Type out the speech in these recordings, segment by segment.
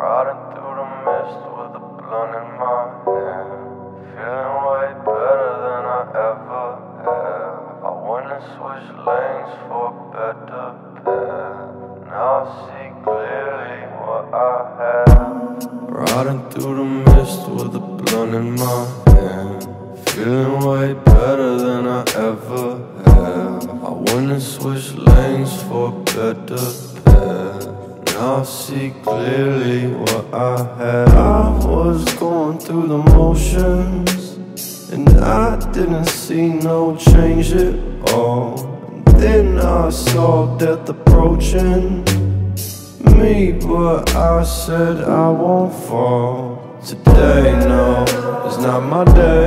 Riding through the mist with a blunt in my hand, feeling way better than I ever have. I went and switched lanes for a better path. Now I see clearly what I have. Riding through the mist with a blunt in my hand, feeling way better than I ever have. I went and switched lanes for a better path. Now I see clearly what I had. I was going through the motions, and I didn't see no change at all. And then I saw death approaching me, but I said I won't fall. Today, no, it's not my day.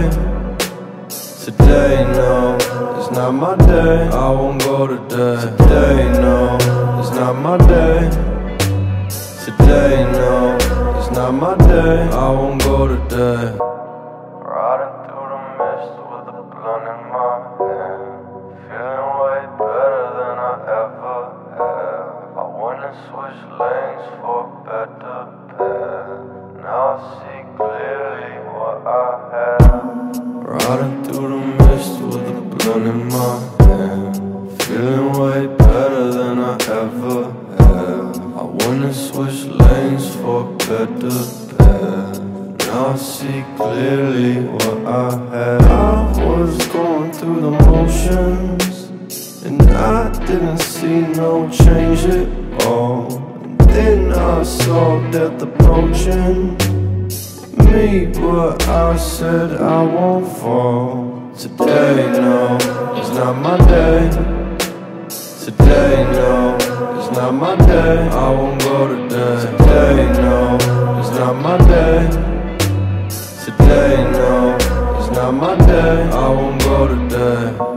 Today, no, it's not my day. I won't go today. Today, no, it's not my day. Today, no, it's not my day. I won't go today. Riding through the mist with a blunt in my hand, feeling way better than I ever have. I went and switched lanes for a better path. Now I see clearly what I have. Riding through the mist with a blunt in my hand, feeling way better than I ever have. I went and switched lanes for a better path. Now I see clearly what I had. I was going through the motions, and I didn't see no change at all. And then I saw death approaching me, but I said I won't fall. Today, no, it's not my day. Today, no, it's not my day. I won't go today. Today, no, it's not my day. Today, no, it's not my day. I won't go today.